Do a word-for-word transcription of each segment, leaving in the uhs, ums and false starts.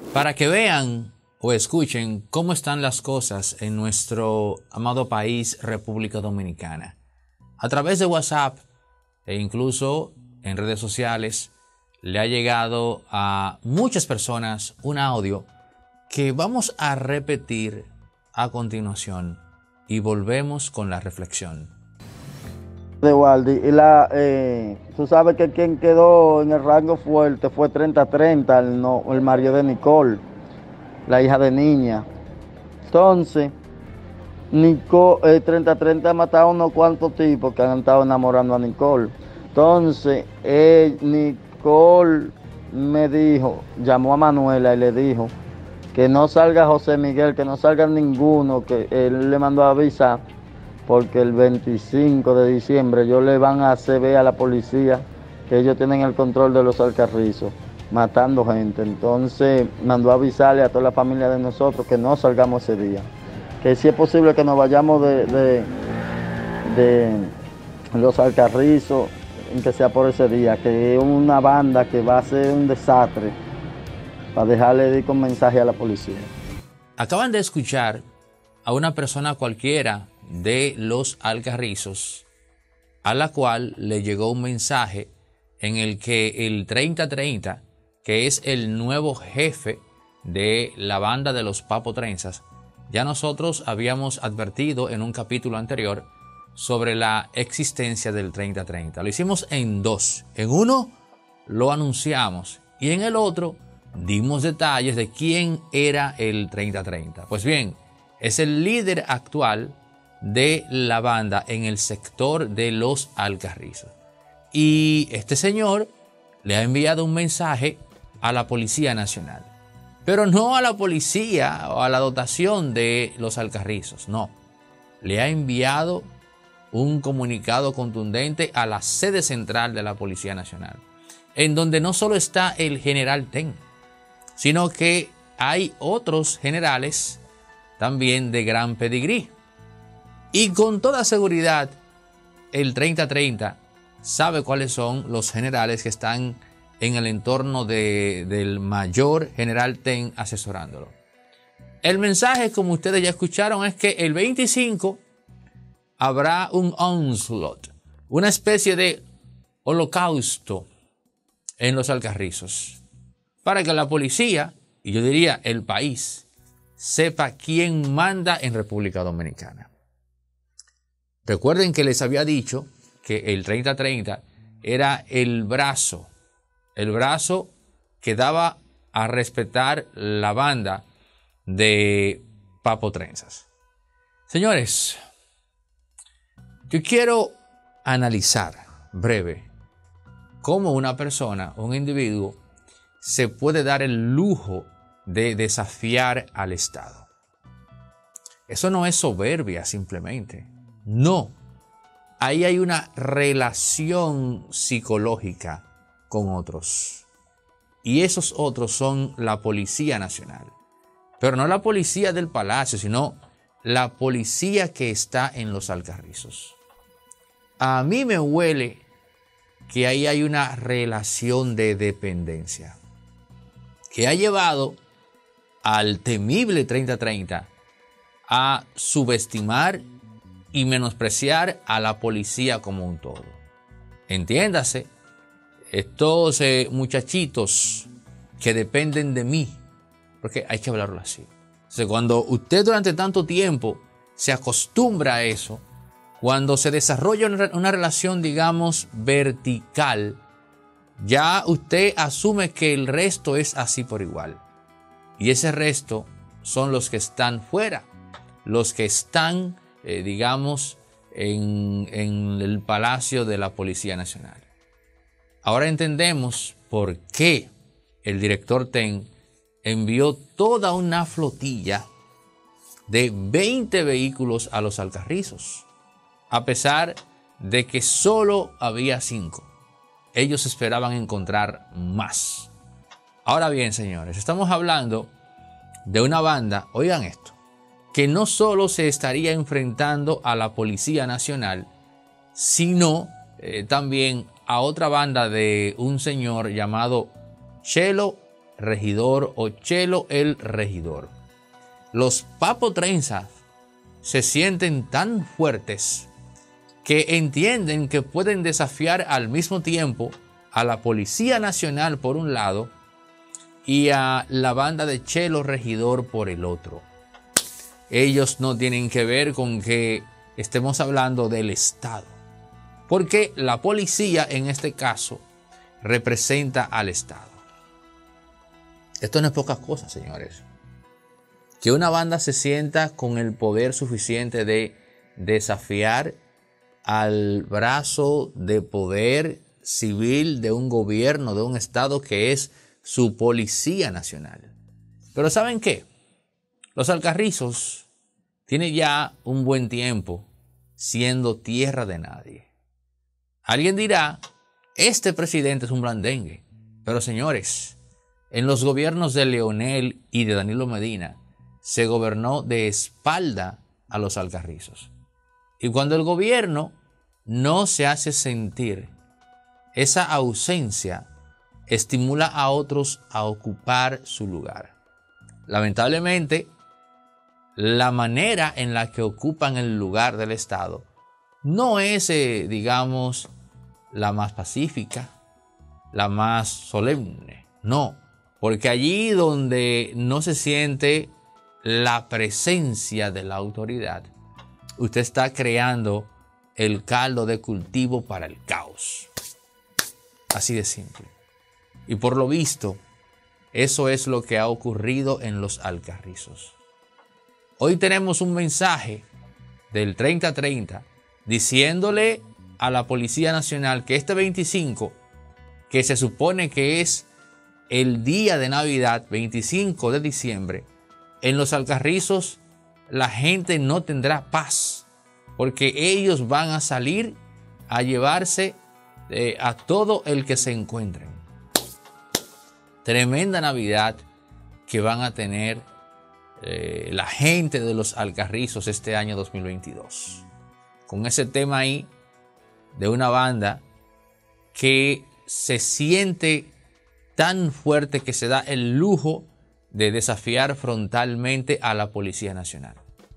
Para que vean o escuchen cómo están las cosas en nuestro amado país, República Dominicana. A través de WhatsApp e incluso en redes sociales le ha llegado a muchas personas un audio que vamos a repetir a continuación y volvemos con la reflexión. De Waldi, y la, eh, tú sabes que quien quedó en el rango fuerte fue treinta treinta, el, no, el marido de Nicole, la hija de Niña. Entonces, Nicole, eh, treinta treinta ha matado a unos cuantos tipos que han estado enamorando a Nicole. Entonces, eh, Nicole me dijo, llamó a Manuela y le dijo que no salga José Miguel, que no salga ninguno, que él le mandó a avisar, porque el veinticinco de diciembre ellos le van a hacer ver a la policía que ellos tienen el control de los Alcarrizos, matando gente. Entonces mandó a avisarle a toda la familia de nosotros que no salgamos ese día, que si es posible que nos vayamos de, de, de los Alcarrizos, que sea por ese día, que es una banda que va a ser un desastre, para dejarle de con mensaje a la policía. Acaban de escuchar a una persona cualquiera de los Alcarrizos, a la cual le llegó un mensaje en el que el treinta treinta, que es el nuevo jefe de la banda de los Papo Trenzas, ya nosotros habíamos advertido en un capítulo anterior sobre la existencia del treinta treinta. Lo hicimos en dos. En uno lo anunciamos y en el otro dimos detalles de quién era el treinta treinta. Pues bien, es el líder actual de la banda en el sector de los Alcarrizos. Y este señor le ha enviado un mensaje a la Policía Nacional. Pero no a la policía o a la dotación de los Alcarrizos, no. Le ha enviado un comunicado contundente a la sede central de la Policía Nacional, en donde no solo está el general Ten, sino que hay otros generales también de gran pedigrí. Y con toda seguridad, el treinta treinta sabe cuáles son los generales que están en el entorno de, del mayor general Ten asesorándolo. El mensaje, como ustedes ya escucharon, es que el veinticinco habrá un onslaught, una especie de holocausto en los Alcarrizos, para que la policía, y yo diría el país, sepa quién manda en República Dominicana. Recuerden que les había dicho que el treinta treinta era el brazo, el brazo que daba a respetar la banda de Papo Trenzas. Señores, yo quiero analizar breve cómo una persona, un individuo, se puede dar el lujo de desafiar al Estado. Eso no es soberbia simplemente. No, ahí hay una relación psicológica con otros. Y esos otros son la Policía Nacional. Pero no la policía del Palacio, sino la policía que está en los Alcarrizos. A mí me huele que ahí hay una relación de dependencia que ha llevado al temible treinta treinta a subestimar y menospreciar a la policía como un todo. Entiéndase, estos eh, muchachitos que dependen de mí, porque hay que hablarlo así. Entonces, cuando usted durante tanto tiempo se acostumbra a eso, cuando se desarrolla una, una relación, digamos, vertical, ya usted asume que el resto es así por igual. Y ese resto son los que están fuera, los que están Eh, digamos, en, en el Palacio de la Policía Nacional. Ahora entendemos por qué el director Ten envió toda una flotilla de veinte vehículos a los Alcarrizos, a pesar de que solo había cinco. Ellos esperaban encontrar más. Ahora bien, señores, estamos hablando de una banda, oigan esto, que no solo se estaría enfrentando a la Policía Nacional, sino eh, también a otra banda de un señor llamado Chelo regidor o Chelo el regidor. Los Papo Trenzas se sienten tan fuertes que entienden que pueden desafiar al mismo tiempo a la Policía Nacional por un lado y a la banda de Chelo Regidor por el otro. Ellos no tienen que ver con que estemos hablando del Estado, porque la policía en este caso representa al Estado. Esto no es pocas cosas, señores. Que una banda se sienta con el poder suficiente de desafiar al brazo de poder civil de un gobierno, de un Estado que es su Policía Nacional. Pero ¿saben qué? Los Alcarrizos tienen ya un buen tiempo siendo tierra de nadie. Alguien dirá, este presidente es un blandengue. Pero señores, en los gobiernos de Leonel y de Danilo Medina se gobernó de espalda a los Alcarrizos. Y cuando el gobierno no se hace sentir, esa ausencia estimula a otros a ocupar su lugar. Lamentablemente, la manera en la que ocupan el lugar del Estado no es, eh, digamos, la más pacífica, la más solemne. No, porque allí donde no se siente la presencia de la autoridad, usted está creando el caldo de cultivo para el caos. Así de simple. Y por lo visto, eso es lo que ha ocurrido en los Alcarrizos. Hoy tenemos un mensaje del treinta treinta diciéndole a la Policía Nacional que este veinticinco, que se supone que es el día de Navidad, veinticinco de diciembre, en los Alcarrizos la gente no tendrá paz, porque ellos van a salir a llevarse eh, a todo el que se encuentren. Tremenda Navidad que van a tener eh, la gente de los Alcarrizos este año dos mil veintidós. Con ese tema ahí de una banda que se siente tan fuerte que se da el lujo de desafiar frontalmente a la Policía Nacional.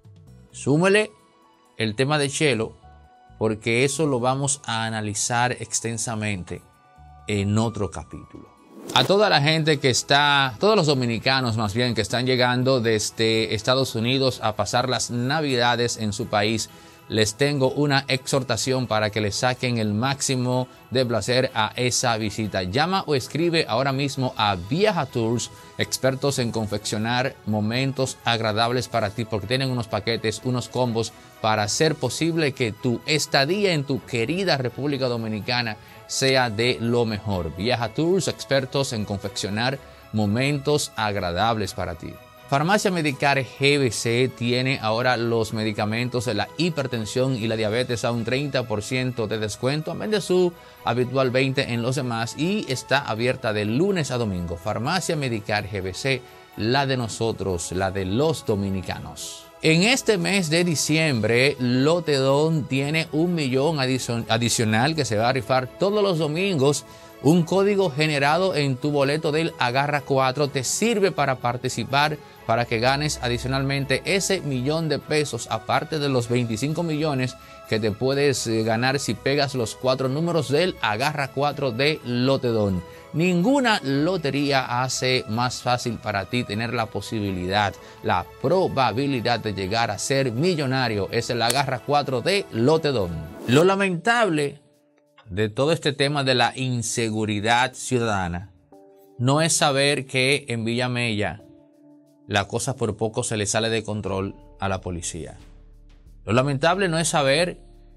Súmele el tema de Chelo, porque eso lo vamos a analizar extensamente en otro capítulo. A toda la gente que está, todos los dominicanos más bien que están llegando desde Estados Unidos a pasar las Navidades en su país, les tengo una exhortación para que le saquen el máximo de placer a esa visita. Llama o escribe ahora mismo a Viaja Tours, expertos en confeccionar momentos agradables para ti, porque tienen unos paquetes, unos combos para hacer posible que tu estadía en tu querida República Dominicana sea de lo mejor. Viaja Tours, expertos en confeccionar momentos agradables para ti. Farmacia Medicar G B C tiene ahora los medicamentos de la hipertensión y la diabetes a un treinta por ciento de descuento, a menos de su habitual veinte por ciento en los demás, y está abierta de lunes a domingo. Farmacia Medicar G B C, la de nosotros, la de los dominicanos. En este mes de diciembre, Lotedón tiene un millón adicional que se va a rifar todos los domingos. Un código generado en tu boleto del Agarra cuatro te sirve para participar, para que ganes adicionalmente ese millón de pesos, aparte de los veinticinco millones que te puedes ganar si pegas los cuatro números del Agarra cuatro de Lotedón. Ninguna lotería hace más fácil para ti tener la posibilidad, la probabilidad de llegar a ser millonario. Es el Agarra cuatro de Lotedón. Lo lamentable de todo este tema de la inseguridad ciudadana no es saber que en Villamella la cosa por poco se le sale de control a la policía. Lo lamentable no es saber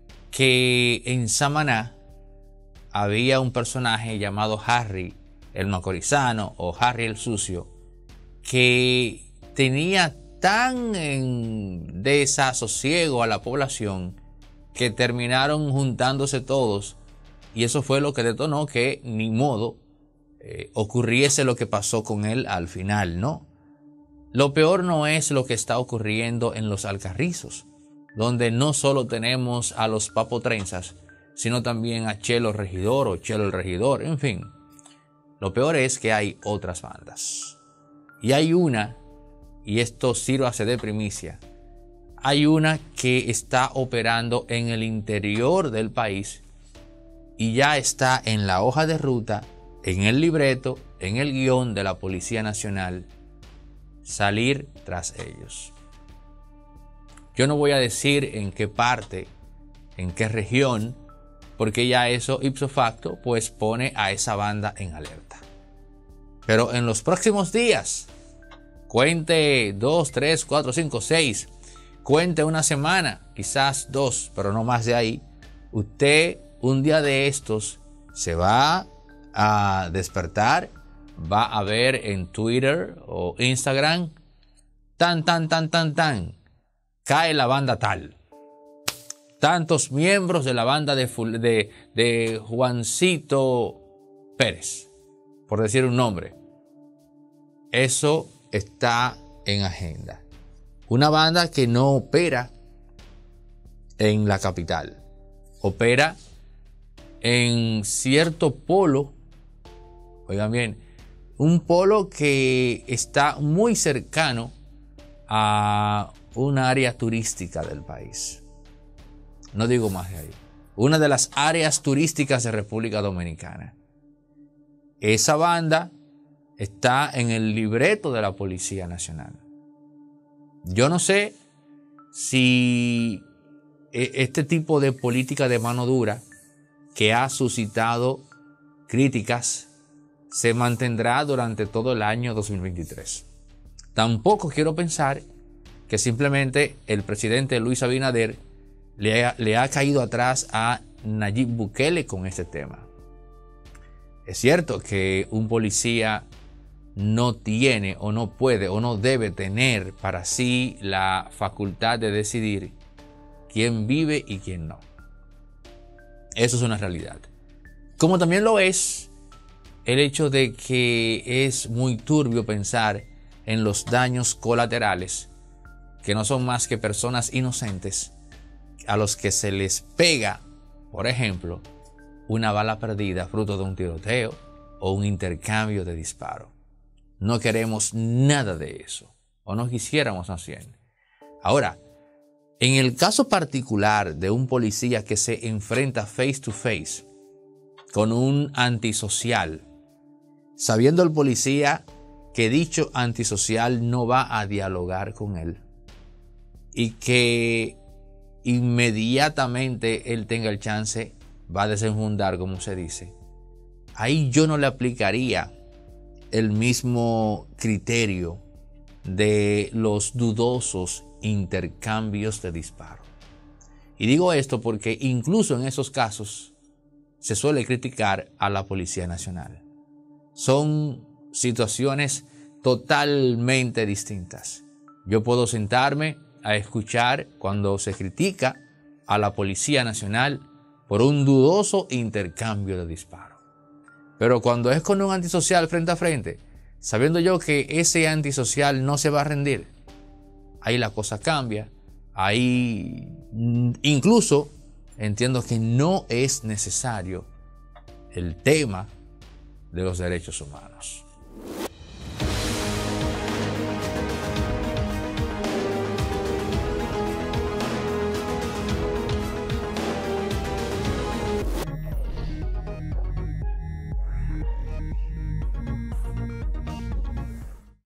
que en Samaná había un personaje llamado Harry el Macorizano o Harry el Sucio, que tenía tan en desasosiego a la población que terminaron juntándose todos, y eso fue lo que detonó que ni modo eh, ocurriese lo que pasó con él al final, ¿no? Lo peor no es lo que está ocurriendo en los Alcarrizos, donde no solo tenemos a los Papo Trenzas, sino también a Chelo Regidor o Chelo el Regidor, en fin. Lo peor es que hay otras bandas. Y hay una, y esto sírvase de primicia, hay una que está operando en el interior del país y ya está en la hoja de ruta, en el libreto, en el guión de la Policía Nacional, salir tras ellos. Yo no voy a decir en qué parte, en qué región, porque ya eso ipso facto pues pone a esa banda en alerta. Pero en los próximos días, cuente dos, tres, cuatro, cinco, seis, cuente una semana, quizás dos, pero no más de ahí, usted un día de estos se va a despertar, va a ver en Twitter o Instagram, tan, tan, tan, tan, tan, cae la banda tal. Tantos miembros de la banda de, de, de Juancito Pérez, por decir un nombre. Eso está en agenda. Una banda que no opera en la capital. Opera en cierto polo. Oigan bien, un polo que está muy cercano a un área turística del país. No digo más de ahí. Una de las áreas turísticas de República Dominicana. Esa banda está en el libreto de la Policía Nacional. Yo no sé si este tipo de política de mano dura que ha suscitado críticas se mantendrá durante todo el año dos mil veintitrés. Tampoco quiero pensar que simplemente el presidente Luis Abinader le ha, le ha caído atrás a Nayib Bukele con este tema. Es cierto que un policía no tiene o no puede o no debe tener para sí la facultad de decidir quién vive y quién no. Eso es una realidad. Como también lo es el hecho de que es muy turbio pensar en los daños colaterales, que no son más que personas inocentes a los que se les pega, por ejemplo, una bala perdida fruto de un tiroteo o un intercambio de disparos. No queremos nada de eso, o no quisiéramos más bien. Ahora, en el caso particular de un policía que se enfrenta face to face con un antisocial, sabiendo el policía que dicho antisocial no va a dialogar con él y que inmediatamente él tenga el chance, va a desenfundar, como se dice, ahí yo no le aplicaría el mismo criterio de los dudosos intercambios de disparos. Y digo esto porque incluso en esos casos se suele criticar a la Policía Nacional. Son situaciones totalmente distintas. Yo puedo sentarme a escuchar cuando se critica a la Policía Nacional por un dudoso intercambio de disparos. Pero cuando es con un antisocial frente a frente, sabiendo yo que ese antisocial no se va a rendir, ahí la cosa cambia. Ahí incluso entiendo que no es necesario el tema de los derechos humanos.